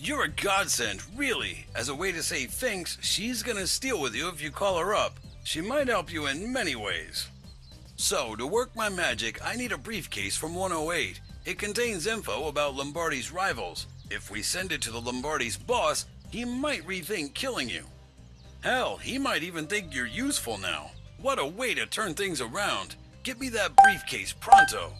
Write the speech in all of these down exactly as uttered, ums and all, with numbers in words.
You're a godsend, really. As a way to say thanks, she's gonna steal with you if you call her up. She might help you in many ways. So, to work my magic, I need a briefcase from one oh eight. It contains info about Lombardi's rivals. If we send it to the Lombardi's boss, he might rethink killing you. Hell, he might even think you're useful now. What a way to turn things around. Get me that briefcase pronto.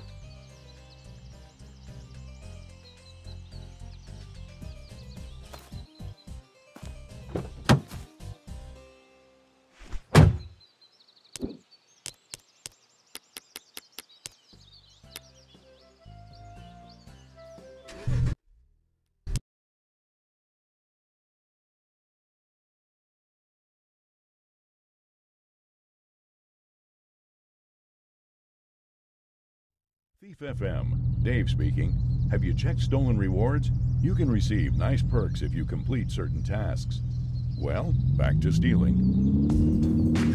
Thief F M, Dave speaking. Have you checked stolen rewards? You can receive nice perks if you complete certain tasks. Well, back to stealing.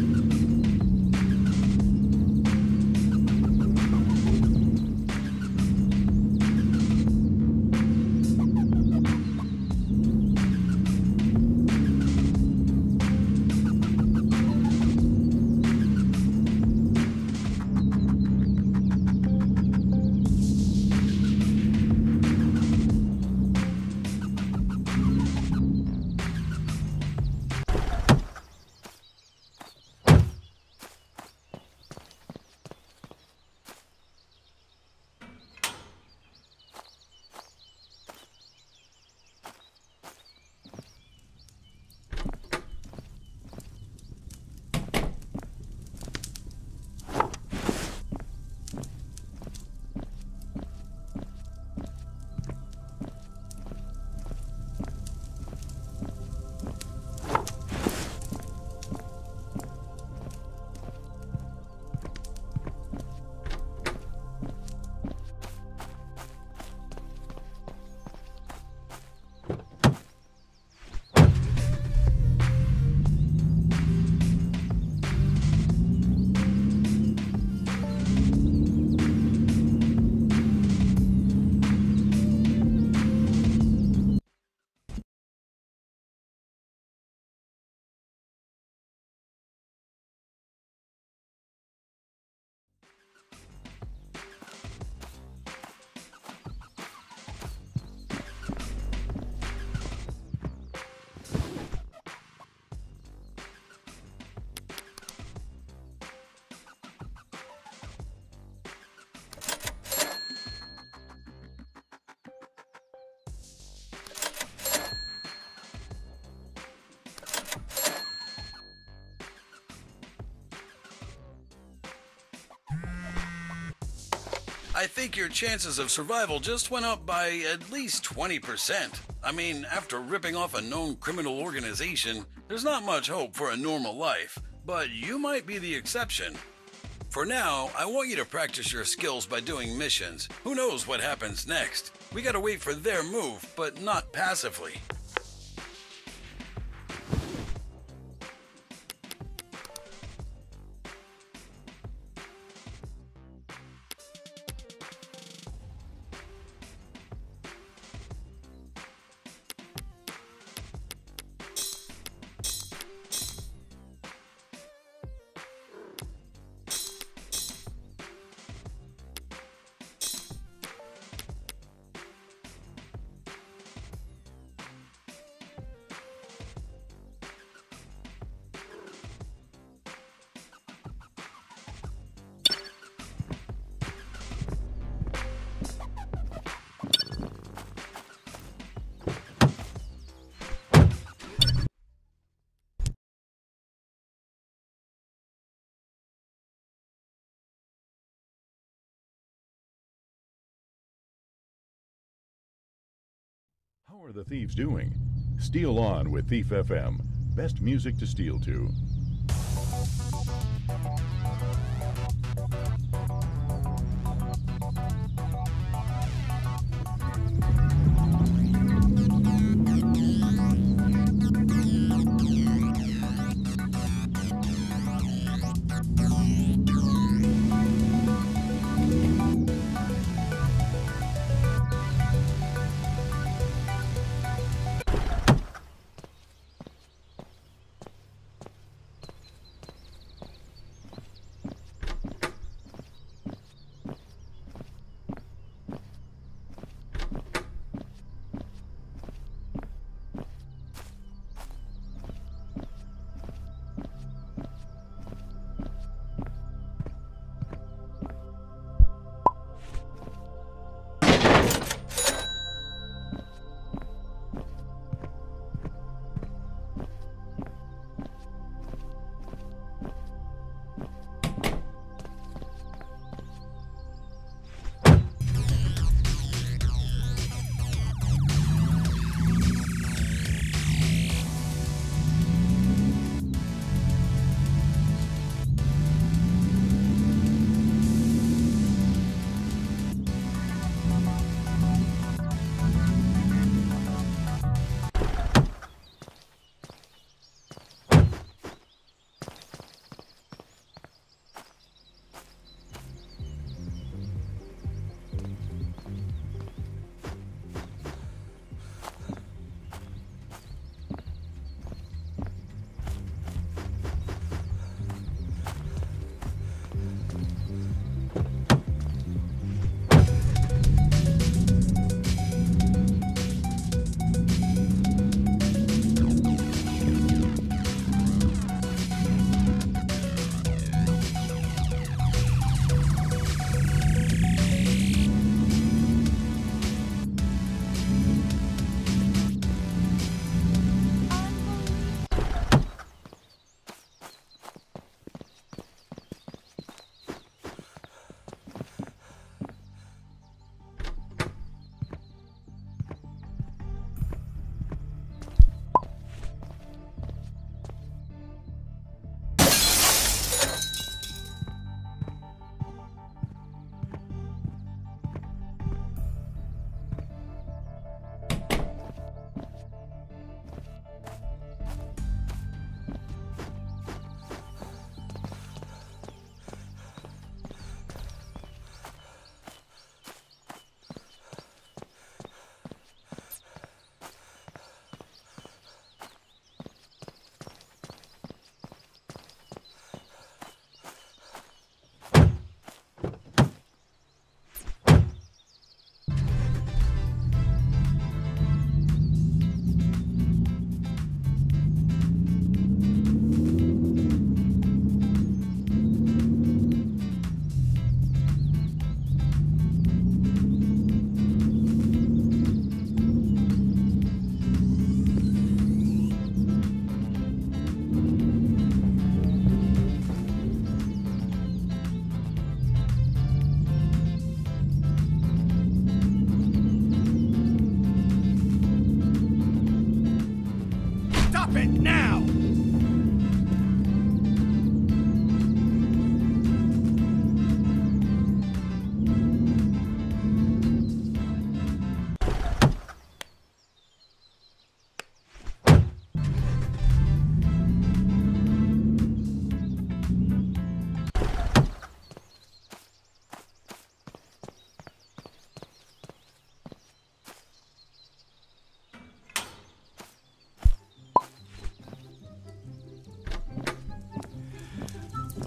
I think your chances of survival just went up by at least twenty percent. I mean, after ripping off a known criminal organization, there's not much hope for a normal life, but you might be the exception. For now, I want you to practice your skills by doing missions. Who knows what happens next? We gotta wait for their move, but not passively. How are the thieves doing? Steal on with Thief F M. Best music to steal to.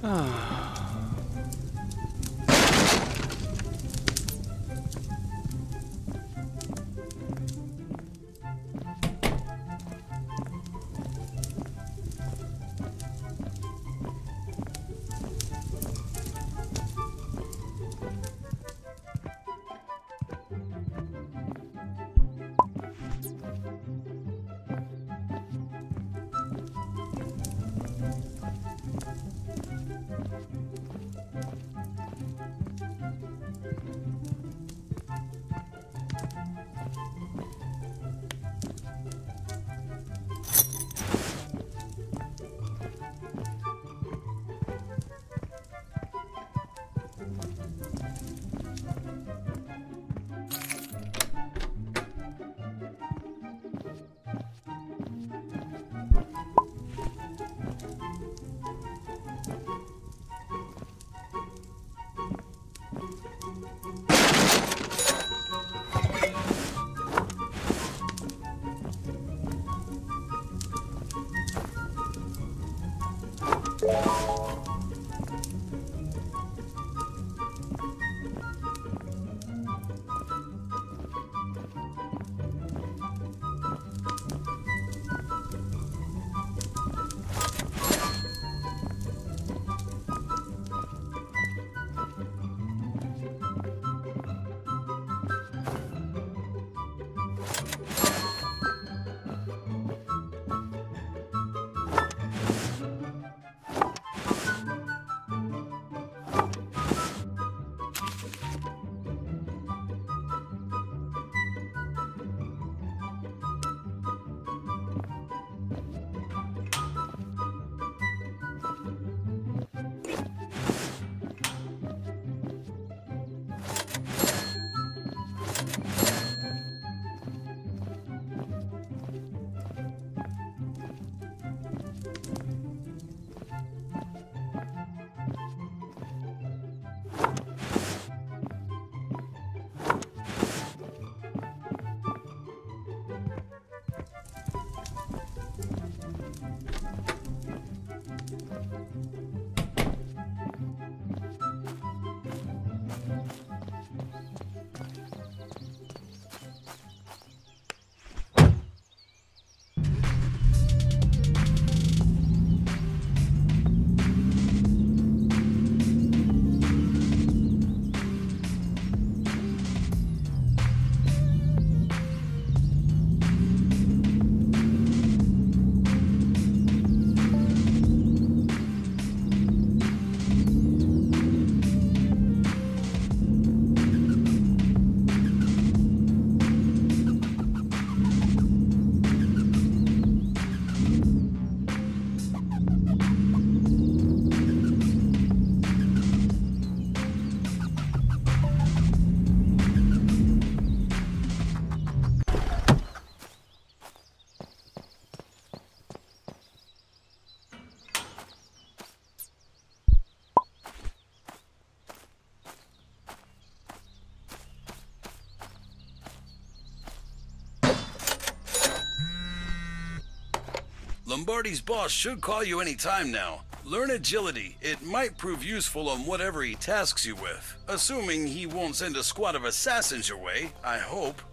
Lombardi's boss should call you any time now. Learn agility. It might prove useful on whatever he tasks you with. Assuming he won't send a squad of assassins your way, I hope.